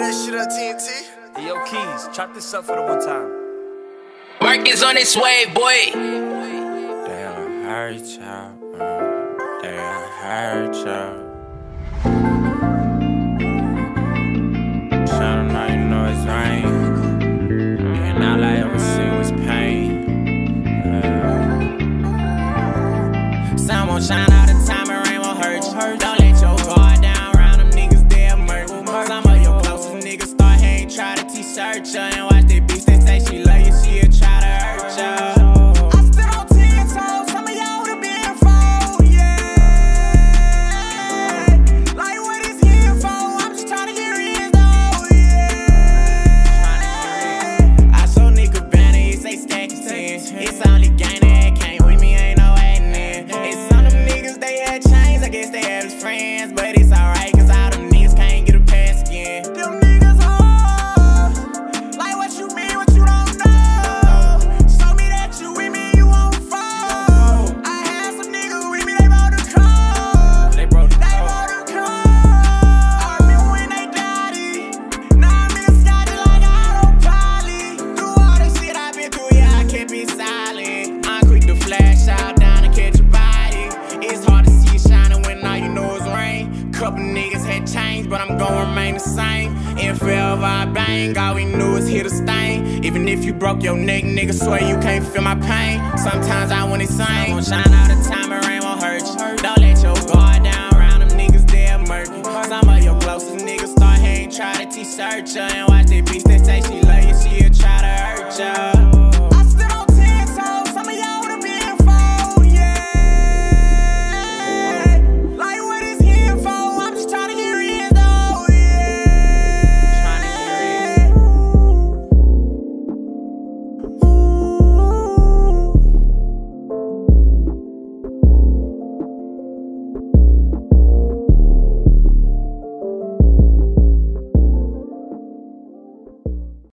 that shit up, TNT. Hey, yo, Keys, chop this up for the one time. Work is on its way, boy. Damn, I heard y'all. Damn, I heard y'all. Shine now, you know it's rain. And all I ever see was pain. Sun won't shine all the time, and rain won't hurt you. Don't let your guard down around them niggas, they'll murder. Some of your closest niggas start hating, try to T-search you. And watch that bitch that say she love you, she'll try to hurt you. I stood on 10 toes, some of y'all would've been fold, yeah. Like what is here for? I'm just trying to hear it though, yeah. I show nigga banner, he say stack is 10. It's only gain that came with me, ain't no adding in. It's some of them niggas, they had chains, I guess they have his friends. But it's alright, cause all them niggas can't get a pass again. Them niggas hard, like what you mean, what you don't know. Show me that you with me, you won't fall. I had some niggas with me, they broke the code. They broke the code. I remember when they got it. Now I'm in Scotty like autopilot. Through all the shit I've been through, yeah, I kept it silent. I'm quick to flash out down and catch a body. It's hard to see it shining when all you know is rain. Couple niggas had changed, but I'm gon' remain the same. And forever I bang, all we knew is hit a stain. Even if you broke your neck, nigga, swear you can't feel my pain. Sometimes I want it sing. Won't shine all the time, and rain won't hurt you. Don't let your guard down around them niggas, they'll murk you. Some of your closest niggas start hating, try to T-search you. And watch that bitch that say she love you.